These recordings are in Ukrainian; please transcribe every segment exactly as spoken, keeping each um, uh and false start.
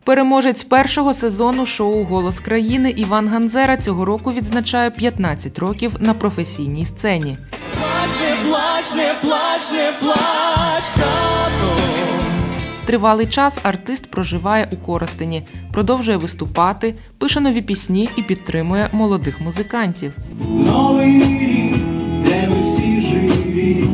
Переможець першого сезону шоу «Голос країни» Іван Ганзера цього року відзначає п'ятнадцять років на професійній сцені. Плач, не плач, не плач, не плач, тату. Тривалий час артист проживає у Коростені, продовжує виступати, пише нові пісні і підтримує молодих музикантів. Новий рік, де ми всі живі,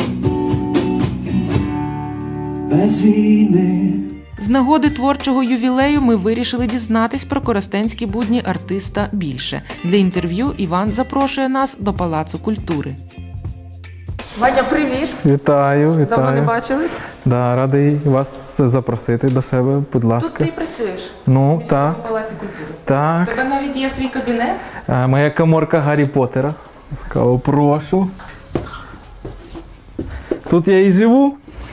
без війни. З нагоди творчого ювілею ми вирішили дізнатись про коростенські будні артиста більше. Для інтерв'ю Іван запрошує нас до Палацу культури. Ваня, привіт! Вітаю, вітаю. Давно не бачились? Да, радий вас запросити до себе, будь ласка. Тут ти працюєш? Ну, в так. Палаці культури. Так. У тебе навіть є свій кабінет? А, моя каморка Гаррі Поттера. Ласкаво прошу. Тут я і живу.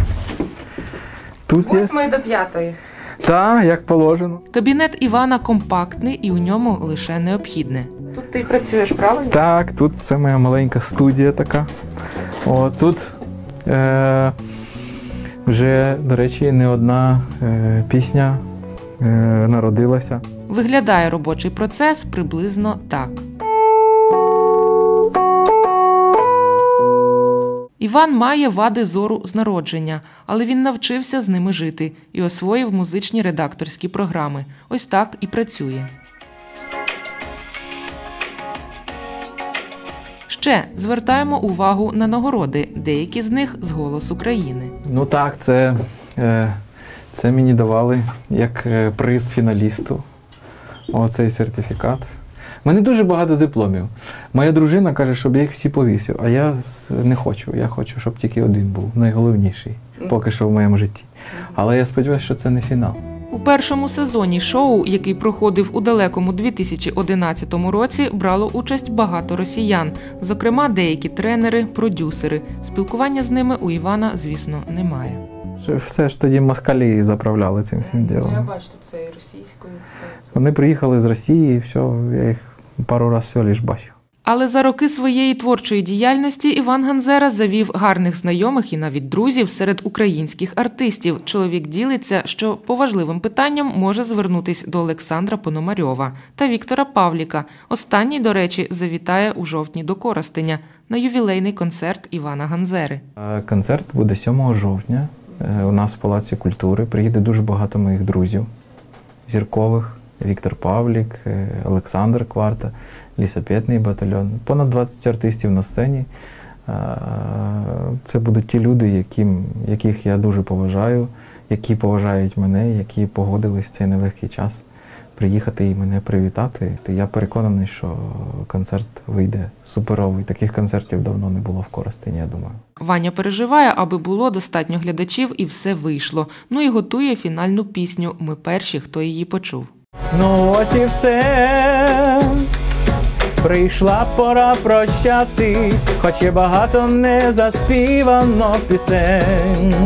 Тут З є. восьмої до п'ятої. Так, як положено. Кабінет Івана компактний і у ньому лише необхідне. Тут ти працюєш, правильно? Так, тут це моя маленька студія така. О, тут е, вже, до речі, не одна е, пісня е, народилася. Виглядає робочий процес приблизно так. Іван має вади зору з народження, але він навчився з ними жити і освоїв музичні редакторські програми. Ось так і працює. Ще звертаємо увагу на нагороди, деякі з них з «Голосу країни». Ну так, це, е, це мені давали як е, приз фіналісту. Оцей сертифікат. У мене дуже багато дипломів. Моя дружина каже, щоб я їх всі повісив, а я не хочу. Я хочу, щоб тільки один був, найголовніший, поки що в моєму житті. Але я сподіваюся, що це не фінал. У першому сезоні шоу, який проходив у далекому дві тисячі одинадцятому році, брало участь багато росіян. Зокрема, деякі тренери, продюсери. Спілкування з ними у Івана, звісно, немає. Все ж тоді москалі заправляли цим всім ділом. Я бачу, тут це і російською. Вони приїхали з Росії і все, я їх пару разів всього лиш бачив. Але за роки своєї творчої діяльності Іван Ганзера завів гарних знайомих і навіть друзів серед українських артистів. Чоловік ділиться, що по важливим питанням може звернутись до Олександра Пономарьова та Віктора Павліка. Останній, до речі, завітає у жовтні до Коростеня на ювілейний концерт Івана Ганзери. Концерт буде сьомого жовтня. У нас в Палаці культури приїде дуже багато моїх друзів зіркових. Віктор Павлік, Олександр Кварта, лісопетний батальйон. Понад двадцять артистів на сцені. Це будуть ті люди, яким, яких я дуже поважаю, які поважають мене, які погодились в цей нелегкий час приїхати і мене привітати. Я переконаний, що концерт вийде суперовий. Таких концертів давно не було в Коростені, я думаю. Ваня переживає, аби було достатньо глядачів і все вийшло. Ну і готує фінальну пісню «Ми перші, хто її почув». Ну ось і все, прийшла пора прощатись, хоч є багато не заспівано пісень.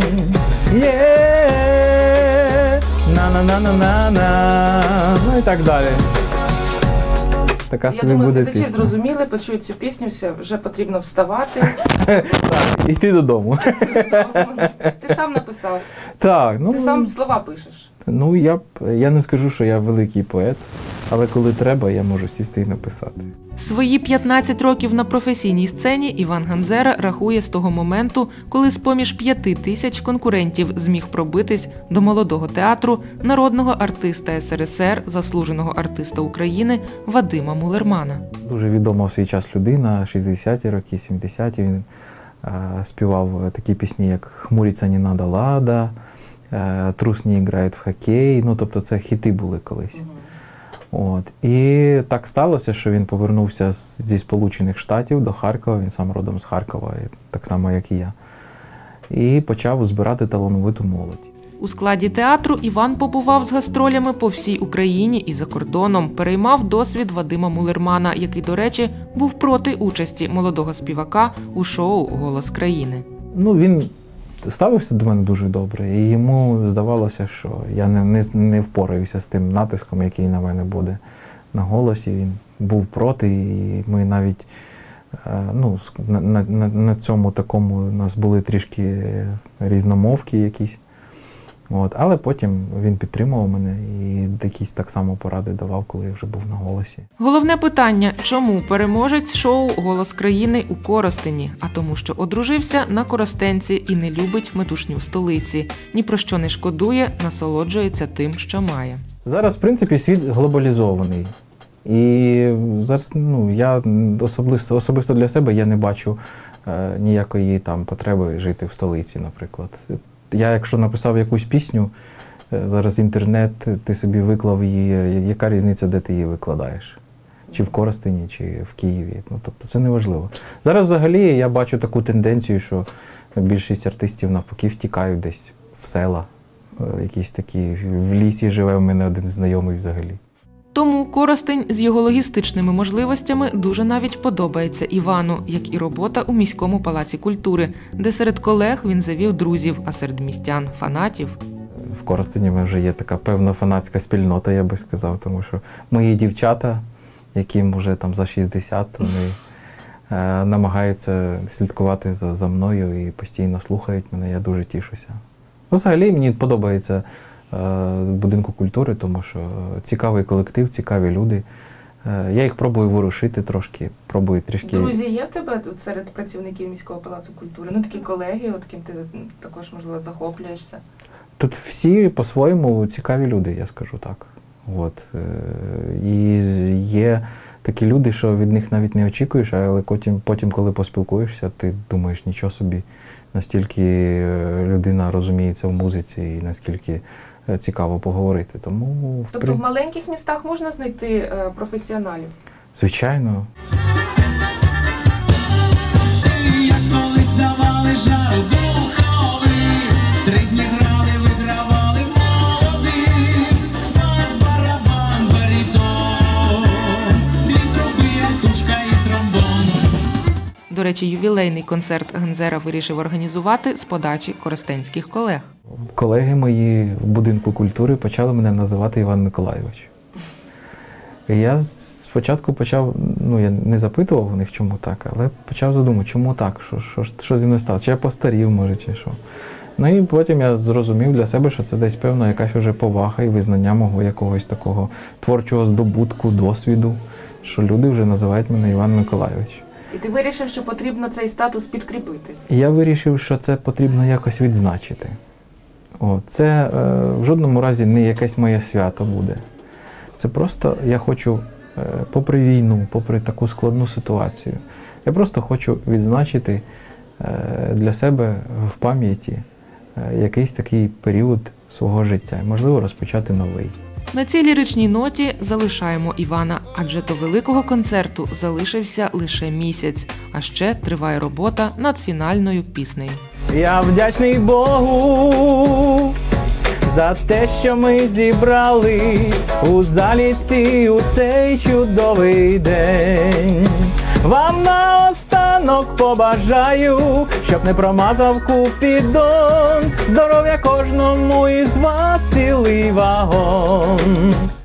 Є, на-на-на-на-на-на, ну і так далі. Така Я собі думаю, буде глядачі пісня. зрозуміли, почують цю пісню, все, вже потрібно вставати. Так, йти додому. Ти сам написав, Так, ну, ти сам слова пишеш. ну я, б- я не скажу, що я великий поет, але коли треба, я можу сісти і написати. Свої п'ятнадцять років на професійній сцені Іван Ганзера рахує з того моменту, коли з-поміж п'яти тисяч конкурентів зміг пробитись до молодого театру народного артиста ес ер ес ер, заслуженого артиста України Вадима Мулермана. Дуже відома в свій час людина, шістдесяті роки, сімдесяті. Він е, співав такі пісні, як «Хмуриться не надо лада», е, «Трус не грає в хокей». Ну, тобто це хіти були колись. От. І так сталося, що він повернувся з- зі Сполучених Штатів до Харкова, він сам родом з Харкова, і так само, як і я. І почав збирати талановиту молодь. У складі театру Іван побував з гастролями по всій Україні і за кордоном, переймав досвід Вадима Мулермана, який, до речі, був проти участі молодого співака у шоу «Голос країни». Ну, він ставився до мене дуже добре, і йому здавалося, що я не, не, не впораюся з тим натиском, який на мене буде на голосі. Він був проти, і ми навіть е, ну, на, на, на цьому такому у нас були трішки різномовки якісь. От. Але потім він підтримував мене і якісь так само поради давав, коли я вже був на голосі. Головне питання – чому переможець шоу «Голос країни» у Коростені? А тому, що одружився на коростенці і не любить метушню столиці. Ні про що не шкодує, насолоджується тим, що має. Зараз, в принципі, світ глобалізований. І зараз, ну, я особисто, особисто для себе я не бачу е, ніякої там потреби жити в столиці, наприклад. Я, якщо написав якусь пісню, е, зараз інтернет, ти собі виклав її, яка різниця, де ти її викладаєш? Чи в Коростені, чи в Києві. Ну, тобто це не важливо. Зараз взагалі я бачу таку тенденцію, що більшість артистів навпаки втікають десь в села. Е, якісь такі, в лісі живе в мене один знайомий взагалі. Тому Коростень з його логістичними можливостями дуже навіть подобається Івану, як і робота у міському палаці культури, де серед колег він завів друзів, а серед містян – фанатів. В Коростені вже є така певна фанатська спільнота, я би сказав, тому що мої дівчата, яким вже там за шістдесят, вони е, намагаються слідкувати за, за мною і постійно слухають мене, я дуже тішуся. Ну, взагалі мені подобається в будинку культури, тому що цікавий колектив, цікаві люди. Я їх пробую ворушити трошки, пробую трішки... Друзі, є в тебе тут серед працівників міського палацу культури? Ну, такі колеги, от ким ти також, можливо, захоплюєшся? Тут всі по-своєму цікаві люди, я скажу так. От. І є такі люди, що від них навіть не очікуєш, але потім, потім, коли поспілкуєшся, ти думаєш, нічого собі, наскільки людина розуміється в музиці і наскільки цікаво поговорити. Тому, в тобто при... в маленьких містах можна знайти е, професіоналів? Звичайно. Як колись давали жару духовий, три дні грали, вигравали молоді, бас, барабан, баритон, дві труби, артушка і тромбон. До речі, ювілейний концерт Ганзера вирішив організувати з подачі коростенських колег. Колеги мої в будинку культури почали мене називати Іван Миколайович. І я спочатку почав, ну я не запитував у них, чому так, але почав задумати, чому так, що, що, що зі мною сталося, чи я постарів, може, чи що. Ну і потім я зрозумів для себе, що це десь певна якась вже повага і визнання мого якогось такого творчого здобутку, досвіду, що люди вже називають мене Іван Миколайович. І ти вирішив, що потрібно цей статус підкріпити? І я вирішив, що це потрібно якось відзначити. О, це е, в жодному разі не якесь моє свято буде. Це просто я хочу, е, попри війну, попри таку складну ситуацію, я просто хочу відзначити е, для себе в пам'яті е, якийсь такий період свого життя. Можливо, розпочати новий. На цій ліричній ноті залишаємо Івана, адже до великого концерту залишився лише місяць, а ще триває робота над фінальною піснею. Я вдячний Богу за те, що ми зібрались у заліці у цей чудовий день. Вам наостанок побажаю, щоб не промазав Купідон, здоров'я кожному із вас цілий вагон.